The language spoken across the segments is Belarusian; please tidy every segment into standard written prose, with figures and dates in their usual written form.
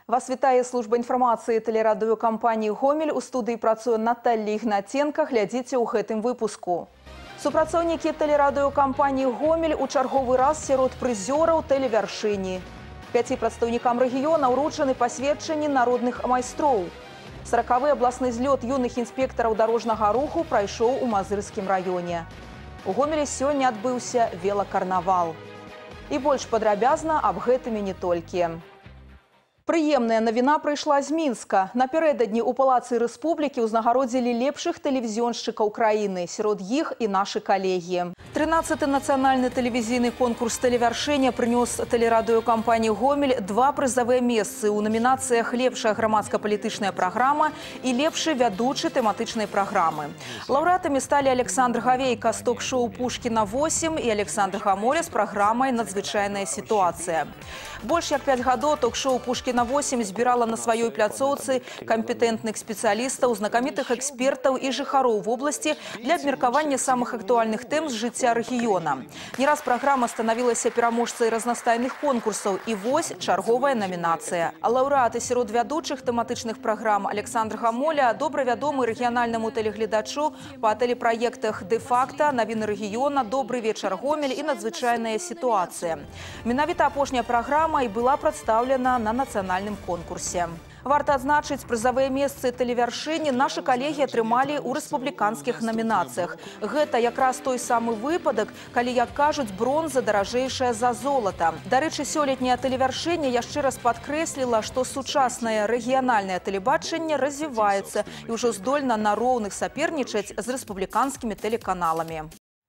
Вас вітае служба інфармацыі тэлерадыёкампаніі «Гомель». У студыі працуе Наталья Ігнатенка. Глядзіце ў гэтым выпуску. Супрацоўнікі тэлерадыёкампаніі «Гомель» у чарговы раз сярод прызёраў тэлевяршыні. 5 прадстаўнікам рэгіёна ўручаны пасведчанні народных майстроў. 40-ы абласны злёт юных інспектараў дарожнага руху прайшоў у Мазырскім раёне. У Гомелі сёння адбыўся велакарнавал. І больш падрабязна аб гэтым і не толькі. Прыемная навіна прыйшла з Мінска. Напярэдадні ў Палацы Рэспублікі ўзнагародзілі лепшых тэлевізіёншчыкаў краіны. Сярод іх і нашы калегі. 13-й нацыянальны тэлевізійны конкурс тэлевяршэння прынёс тэлерадыёкампаніі «Гомель» 2 прызавыя месцы ў намінацыях «Лепшая грамадска-палітычная праграма» і «Лепшы вядучы тэматычнай праграмы». Лаўрэатамі сталі Александр Гавейка з ток-шоу «Пушкіна 8» і Александр Гамоля з праграмай «Надзвычайная сітуацыя». Больш як 5 гадоў ток-шоу «Пушкіна 8» збірала на сваёй пляцоўцы кампетэнтных спецыялістаў, знакамітых экспертаў і жыхароў вобласці для абмеркавання самых актуальных тэм з жыцця рэгіёна. Не раз праграма станавілася пераможцай разнастайных конкурсаў, і вось чарговая намінацыя. Лаўрэаты сярод вядучых тэматычных праграм Александр Гамоля добра вядомы рэгіянальнаму тэлегледачу па тэлепраектах «Дэ-факта», «Навіны рэгіёна», «Добры вечар Гомель» і «Надзвычайная сітуацыя». Менавіта апошняя праграма і была прадстаўлена на нацыянальным конкурсе. Варта адзначыць, прызавыя месцы тэлевяршыні нашы калегі атрымалі ў рэспубліканскіх намінацыях. Гэта якраз той самы выпадак, калі, як кажуць, бронза даражэйшая за золата. Дарэчы, сёлетняе тэлевяршэнне яшчэ раз падкрэсліла, што сучаснае рэгіянальнае тэлебачанне развіваецца і ўжо здольна на роўных сапернічаць з рэспубліканскімі тэлеканаламі.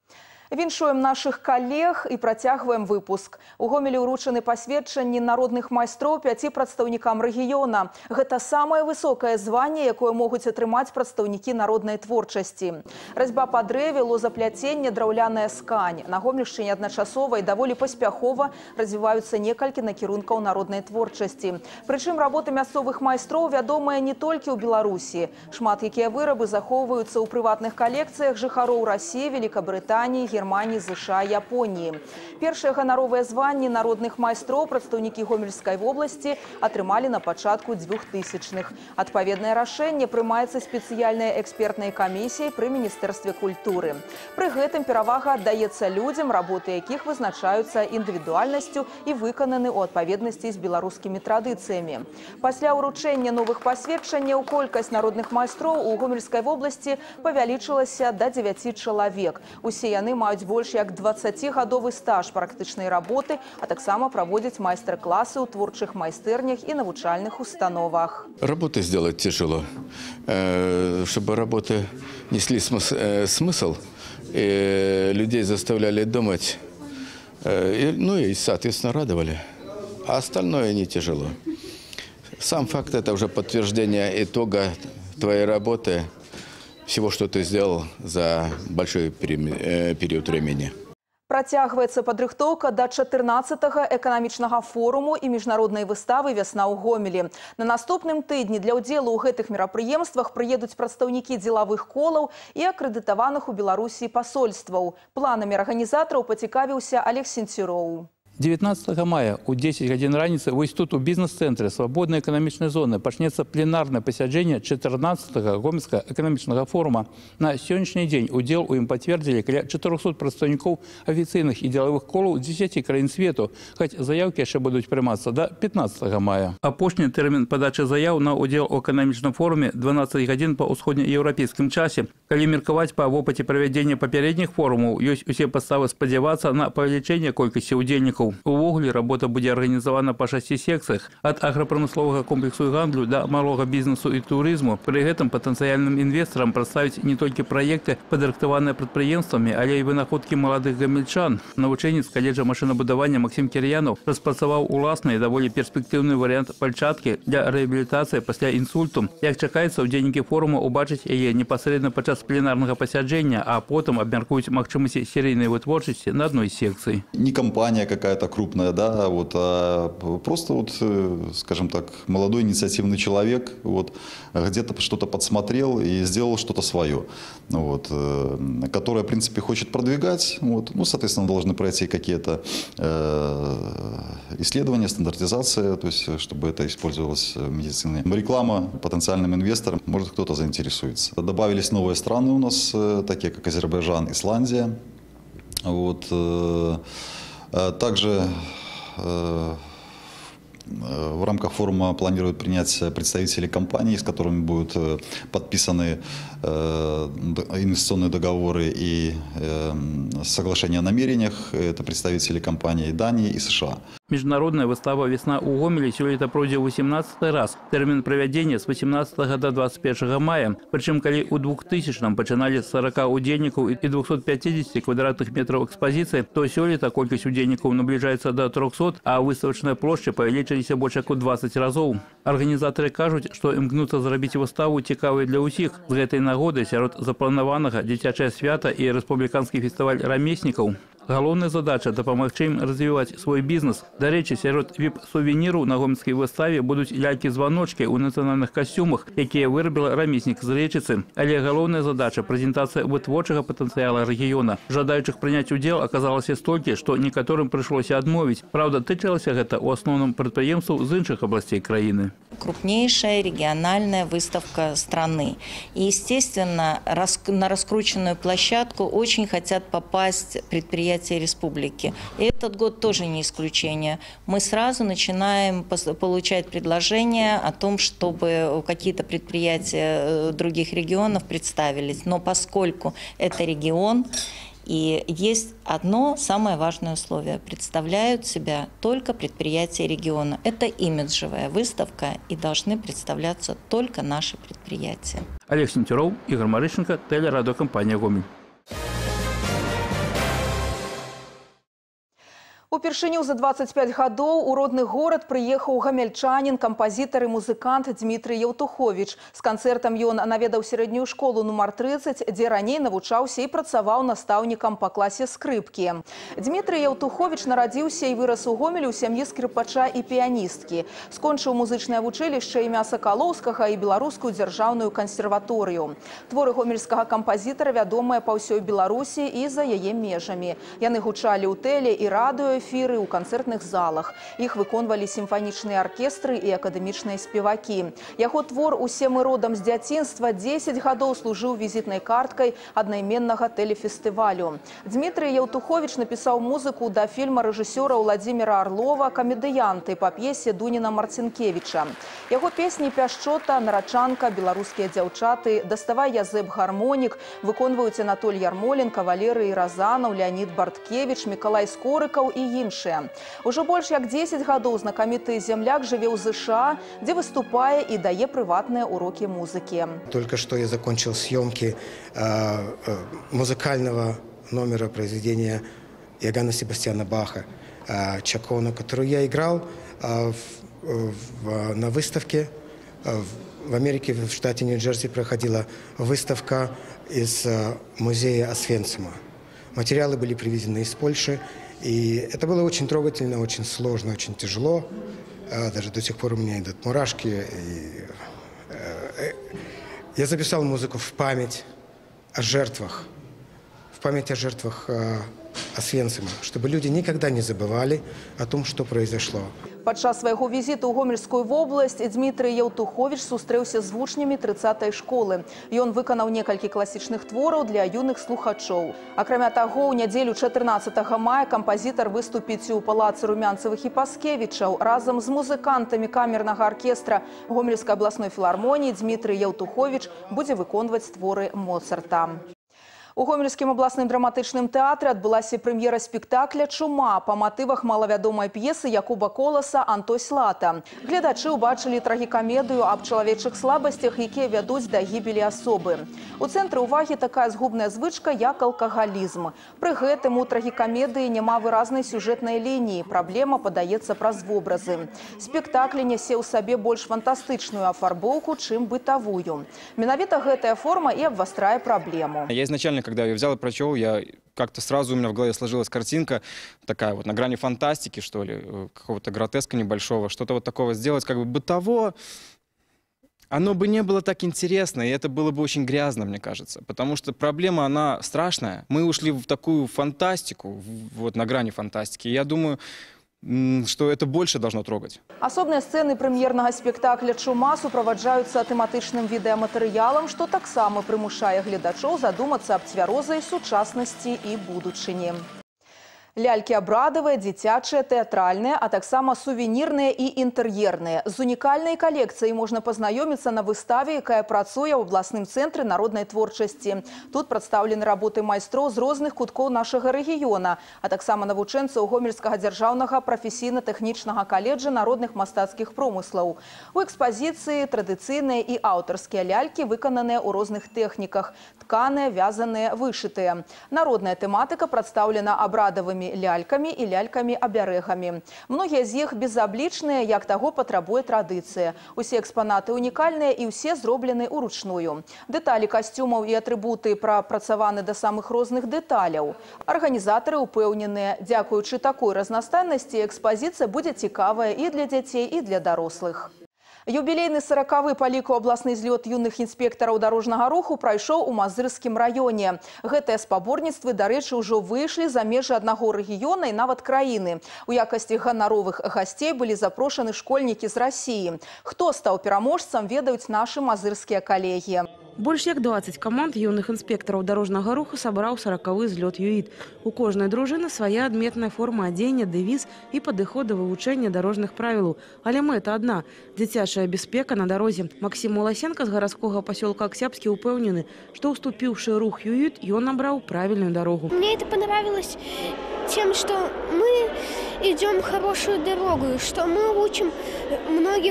Віншуем нашых калег і працягваем выпуск. У Гомелі ўручаны пасведчанні народных майстроў 5 прадстаўнікам рэгіёна. Гэта самае высокае званне, якое могуць атрымаць прадстаўнікі народнай творчасці. Разьба па дрэве, лозапляценне, драўляная скань. На Гомельшчыне адначасова і даволі паспяхова развіваюцца некалькі накірункаў народнай творчасці. Прычым работы мясцовых майстроў вядомыя не толькі ў Беларусі. Шмат якія вырабы захоўваюцца ў прыватных калекцыях жыхароў Расіі, Великабрытаніі, Германии, США, Японии. Першыя ганаровыя званні народных майстроў прадстаўнікі Гомельскай вобласці атрымалі на пачатку 2000-х. Адпаведнае рашэнне прымаецца спецыяльнай экспертнай камісіяй пры Міністэрстве культуры. Пры гэтым перавага аддаецца людзям, работы якіх вызначаюцца індывідуальнасцю і выкананы ў адпаведнасці з беларускімі традыцыямі. Пасля ўручэння новых пасведчанняў колькасць народных майстроў у Гомельскай вобласці павялічылася да 9 чалавек. Усе яны маюць больш як 20-гадовы стаж практычнай работы, а таксама праводзяць майстар-класы ў творчых майстэрнях і навучальных установах. Работы сделать тяжело. Чтобы работы несли смысл, людей заставляли думать, ну и, соответственно, радовали. А остальное не тяжело. Сам факт – это уже подтверждение итога твоей работы, всего, что ты сделал за большой период времени. Працягваецца падрыхтоўка да 14-го эканамічнага форуму і міжнароднай выставы «Вясна ў Гомелі». На наступным тыдні для ўдзелу ў гэтых мерапрыемствах прыедуць прадстаўнікі дзелавых колаў і акрэдытаваных у Беларусі пасольстваў. Планамі арганізатараў пацікавіўся Олег Сенцюроў. 19 мая у 10 гадзін раніцы ў інстытуту бізнес-цэнтры свабоднай эканамічнай зоны пачнецца пленарнае пасяджэнне 14-го гомельскага эканамічнага форума. На сённяшні дзень удзел у ім пацвердзілі каля 400 прадстаўнікоў афіцыйных і дзелавых колаў 10 краін свету, хоць заяўкі яшчэ будуць прымацца да 15 мая. Апошні тэрмін падачы заяў на удзел у эканамічным форуме 12 гадзін па ўсходнееўрапейскім часе. Калі меркаваць па вопыце правядзення папярэдніх форумаў, ёсць усе падставы спадзявацца на павелічэнне колькасці ўдзельнікаў. Увогуле работа будзе арганізавана па 6 секцыях ад аграпрамысловага комплексу і гандлю да малога бізнесу і турызму. Пры гэтым патэнцыяльным інвестарам прадставіць не толькі праекты, падрыхтаваныя прадпрыемствамі, але і вынаходкі маладых гамельчан. Навучэнец каледжа машынабудавання Максім Кір'янаў распрацаваў уласны і даволі перспектыўны варыянт пальчаткі для рэабілітацыі пасля інсульту. Як чакаецца, удзельнікі форума убачаць яе непасрэдна падчас пленарнага пасяджэння, а потым абмяркуюць магчымасці серыйнай вытворчасці на адной секцыі. Не компания какая-то какая-то крупная, да, вот, а просто вот, скажем так, молодой инициативный человек, вот, где-то что-то подсмотрел и сделал что-то свое, вот, которое, в принципе, хочет продвигать, вот, ну, соответственно, должны пройти какие-то исследования, стандартизация, то есть, чтобы это использовалось в медицине. Реклама потенциальным инвесторам, может, кто-то заинтересуется. Добавились новые страны у нас, такие как Азербайджан, Исландия. Вот. Также в рамках форума планируют принять представителей компаний, с которыми будут подписаны инвестиционные договоры и соглашения о намерениях. Это представители компаний Дании и США. Міжнародная выстава «Весна» у Гомелі сёлета пройдзе 18 раз. Тэрмін правядзення з 18 до 21 мая. Прычым, калі ў 2000-м пачыналі з 40 удзельнікаў і 250 квадратных метраў экспазіцыі, то сёлета колькасць удзельнікаў набліжаецца до 300, а выставачныя плошчы павялічыліся больш як у 20 разоў. Арганізатары кажуць, што імкнуцца зрабіць выставу цікавай для ўсіх. З гэтай нагоды сярод запланаванага дзіцячае свята і рэспубліканскі фестываль рамеснікаў. Галоўная задача – дапамагчы ім развіваць свой бізнес. Дарэчы, сярод віп-сувеніру на гомельскай выставе будуць лялькі-званочкі ў нацыянальных касцюмах, якія вырабіла рамеснік з Рэчыцы. Але галоўная задача – прэзентацыя вытворчага патэнцыяла рэгіёна. Жадаючых прыняць удзел аказалася столькі, што некаторым прыйшлося адмовіць. Праўда, тычылася гэта ў асноўным прадпрыемстваў з іншых абласцей краіны. Крупнейшая региональная выставка страны. И, естественно, на раскрученную площадку очень хотят попасть предприятия республики. И этот год тоже не исключение. Мы сразу начинаем получать предложения о том, чтобы какие-то предприятия других регионов представились. Но поскольку это регион, и есть одно самое важное условие. Представляют себя только предприятия региона. Это имиджевая выставка, и должны представляться только наши предприятия. Олег Сентюров, Игорь Марыщенко, телерадиокомпания «Гомель». Упершыню за 25 гадоў у родны горад прыехаў гамельчанін, кампазітар і музыкант Дмітрый Яўтуховіч. З канцэртам ён наведаў сярэднюю школу нумар 30, дзе раней навучаўся і працаваў настаўнікам па класе скрыпкі. Дмітрый Яўтуховіч нарадзіўся і вырас у Гомелі ў сям'і скрыпача і піяністкі. Скончыў музычнае вучылішча імя Сакалоўскага і Беларускую дзяржаўную кансерваторыю. Творы гомельскага кампазітара вядомыя па ўсёй Беларусі і за яе межамі. Яны гучалі ў тэле і радыё, эфиры у канцэртных залах. Іх выконвалі сімфанічныя аркестры і акадэмічныя спевакі. Яго твор «Усе мы родам з дзяцінства» 10 гадоў служыў візітнай карткай аднайменнага тэлефестывалю. Дмітрый Яўтуховіч напісаў музыку да фільма рэжысёра Владзіміра Арлова «Камедыянты» па п'есе Дуніна Марцінкевіча. Яго песні «Пяшчота», «Нарачанка», «Беларускія дзяўчаты», «Даставай язэп гармонік» выконваюць Анатоль Ярмоленко, Валерый Разанаў, Леонид Барткевич, Мікалай Скорыкаў і іншыя. Ужо больш як 10 гадоў знакаміты земляк жыве ў ЗША, дзе выступае і дае прыватныя урокі музыкі. Только что я закончил съемки музыкального номера произведения Иоганна Себастьяна Баха «Чакона», который я играл на выставке. В Америке, в штате Нью-Джерси, проходила выставка из музея Освенцима. Материалы были привезены из Польши. И это было очень трогательно, очень сложно, очень тяжело. Даже до сих пор у меня идут мурашки. Я записал музыку в память о жертвах. В память о жертвах Освенцима, чтобы люди никогда не забывали о том, что произошло. Падчас свайго візіту ў Гомельскую вобласць Дмітрый Яўтуховіч сустрэўся з вучнямі 30-й школы. Ён выканаў некалькі класічных твораў для юных слухачоў. Акрамя таго, у нядзелю 14 мая кампазітар выступіць у палацы Румянцевых і Паскевічаў. Разам з музыкантамі камернага аркестра Гомельскай абласной філармоніі Дмітрый Яўтуховіч будзе выконваць творы Моцарта. У Гомельскім абласным драматычным тэатры адбылася прэм'ера спектакля «Чума» па матывах малавядомай п'есы Якуба Коласа «Антось лата». Гледачы ўбачылі трагікамедыю аб чалавечых слабасцях, якія вядуць да гібелі асобы. У цэнтры ўвагі такая згубная звычка, як алкагалізм. Пры гэтым у трагікамедыі няма выразнай сюжэтнай лініі, праблема падаецца праз вобразы. Спектакль нясе ў сабе больш фантастычную афарбоўку, чым бытавую. Менавіта гэтая форма і абвастрае праблему. Я изначально, когда я взял и прочел, я как-то сразу у меня в голове сложилась картинка такая вот на грани фантастики, что ли, какого-то гротеска небольшого, что-то вот такого сделать, как бы бытово. Оно бы не было так интересно, и это было бы очень грязно, мне кажется. Потому что проблема, она страшная. Мы ушли в такую фантастику, вот на грани фантастики. И я думаю, что это больше должно трогать. Асобныя сцэны прэм'ернага спектакля «Чума» суправаджаюцца тэматычным відэаматэрыялам, што таксама прымушае гледачоў задумацца аб цвярозай сучаснасці і будучыні. Лялькі абрадавыя, дзіцячыя, тэатральныя, а таксама сувенірныя і інтэр'ерныя. З унікальнай калекцыяй можна пазнаёміцца на выставе, якая працуе ў абласным цэнтры народнай творчасці. Тут прадстаўлены работы майстроў з розных куткоў нашага рэгіёна, а таксама навучэнцаў Гомельскага дзяржаўнага прафесійна-тэхнічнага каледжа народных мастацкіх промыслаў. У экспазіцыі традыцыйныя і аўтарскія лялькі, выкананыя ў розных тэхніках – тканыя, вязаныя, вышытыя. Народная тэматыка прадстаўлена абрадавымі лялькамі і лялькамі-абярэгамі. Многія з іх безаблічныя, як таго патрабуе традыцыя. Усе экспанаты унікальныя і ўсе зроблены ўручную. Дэталі касцюмаў і атрыбуты прапрацаваны да самых розных дэталяў. Арганізатары ўпэўненыя, дзякуючы такой разнастайнасці экспазіцыя будзе цікавая і для дзяцей, і для дарослых. Юбілейны 40-й па ліку абласны злёт юных інспектараў дарожнага руху прайшоў у Мазырскім раёне. Гэтыя спаборніцтвы, дарэчы, ўжо выйшлі за межы аднаго рэгіёна і нават краіны. У якасці ганаровых гасцей былі запрошаны школьнікі з Расіі. Хто стаў пераможцам, ведаюць нашы мазырскія калегі. Больш як 20 каманд юных інспектараў дарожнага руху сабраў 40-й злёт ЮІД. У кожнай дружыны свая адметная форма адзення, дэвіз і падыход да вывучэння дарожных правілаў. Але мэта адна – дзіцячая бяспека на дарозе. Максим Молосенко з гарадскога пасёлка Аксябскі ўпэўнены, што уступіўшы рух ЮІД, ён набраў правільную дорогу. Мне это понравилось тем, что мы идем хорошую дорогу, что мы учим многих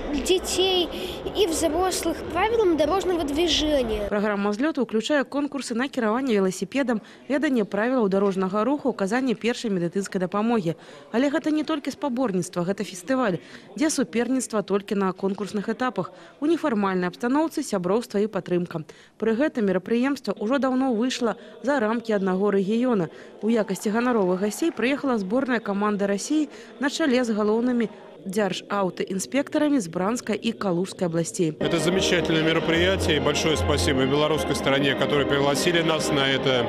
детей и взрослых правилам дорожного движения. Программа взлета уключае конкурсы на кіраванне велосипедом, веданне правілаў дорожнага руху, указанне першай медыцынскай дапамогі. Але гэта не толькі спаборніцтва, гэта фестываль, дзе суперніцтва толькі на конкурсных этапах, у нефармальнай абстаноўцы, сяброўства і падтрымка. Пры гэтым мерапрыемства ўжо даўно выйшла за рамкі аднаго рэгіёна. У якасці ганаровых гасцей прыехала зборная каманда России на чале з галоўнымі державтоинспекторами с Бранской и Калужской областей. Это замечательное мероприятие. И большое спасибо белорусской стороне, которые пригласили нас на это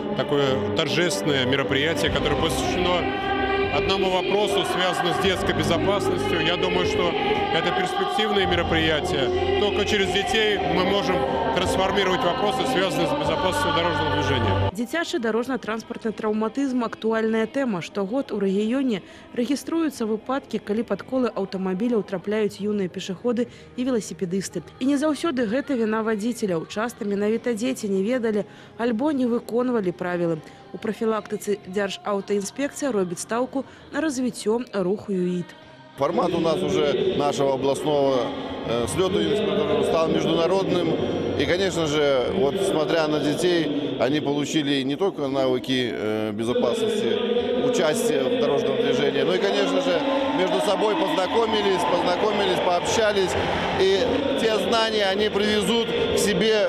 такое торжественное мероприятие, которое посвящено одному вопросу, связанному с детской безопасностью. Я думаю, что это перспективное мероприятие. Только через детей мы можем трансформировать вопросы, связанные с безопасностью дорожного движения. Дзіцячы дорожно-транспортны траўматызм – актуальная тэма. Штогод у рэгіёне рэгіструюцца выпадкі, калі пад колы аўтамабіляў трапляюць юныя пешаходы і велосипедысты. І не заўсёды гэта віна вадзіцеляў. Часта менавіта дзеці не ведалі альбо не выконвалі правілы. У профилактике Державтоинспекция робит ставку на развитие руху ЮИД. Формат у нас уже нашего областного слета инспекторов стал международным. И, конечно же, вот смотря на детей, они получили не только навыки безопасности, участия в дорожном движении, но и, конечно же, между собой познакомились, пообщались. И те знания они привезут к себе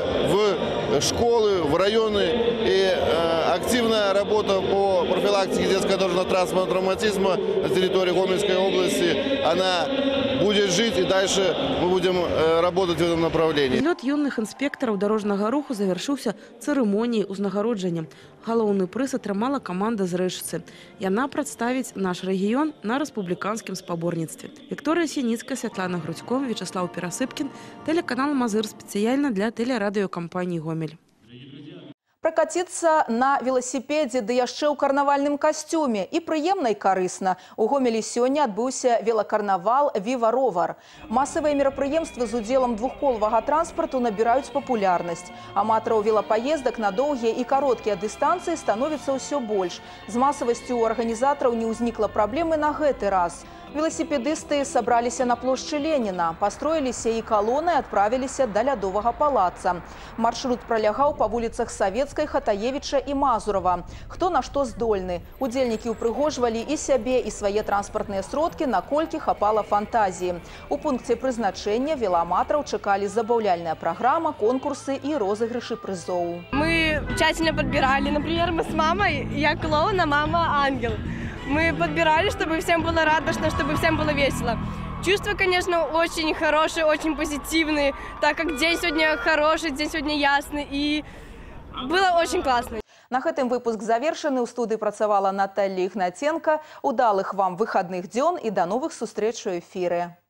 в школы, в районы. И активная работа по профилактике детского дорожно-транспортного травматизма на территории Гомельской области, она будет жить, и дальше мы будем работать в этом направлении. Злёт юных інспектараў дорожнага руху завершыўся цырымоніяй узнагароджання. Галоўны прыз атрымала каманда з Рэчыцы. Яна прадставіць наш рэгіён на рэспубліканскім спаборніцтве. Вікторыя Сініцкая, Святлана Грудзько, Вячеслав Перасыпкін, тэлеканал Мазыр спецыяльна для тэлерадыёкампаніі «Гомель». Прокатиться на велосипеде, да яшчэ ў карнавальным касцюме. І прыемна і карысна. У Гомелі сёння адбыўся велакарнавал «Віва Ровар». Масавыя мерапрыемствы з удзелам двухколавага транспарту набіраюць папулярнасць. Аматараў велапаездак на доўгія і кароткія дыстанцыі становіцца ўсё больш. З масавасцю у арганізатараў не ўзнікла праблемы на гэты раз. Велосипедисты собраліся на плошчы Леніна, пастроіліся і калоны адправіліся да Лядовага палаца. Маршрут пролягаў па вуліцах Савецкай, Хатаевіча і Мазурова. Хто на што здольны. Удзельнікі ўпрыгожвалі і сябе, і свае транспартныя сродкі, наколькі хапала фантазіі. У пункце прызначэння велааматараў чакалі забаўляльная праграма, конкурсы і розыгрышы прызоў. Мы мы тщательно подбирали. Например, мы с мамой, я клоун, а мама ангел. Мы подбирали, чтобы всем было радостно, чтобы всем было весело. Чувства, конечно, очень хорошие, очень позитивные, так как день сегодня хороший, день сегодня ясный, и было очень классно. На гэтым выпуск завершаны. У студыі працавала Наталья Ігнаценка. Удалых вам выходных дзён і да новых сустрэч у эфіры.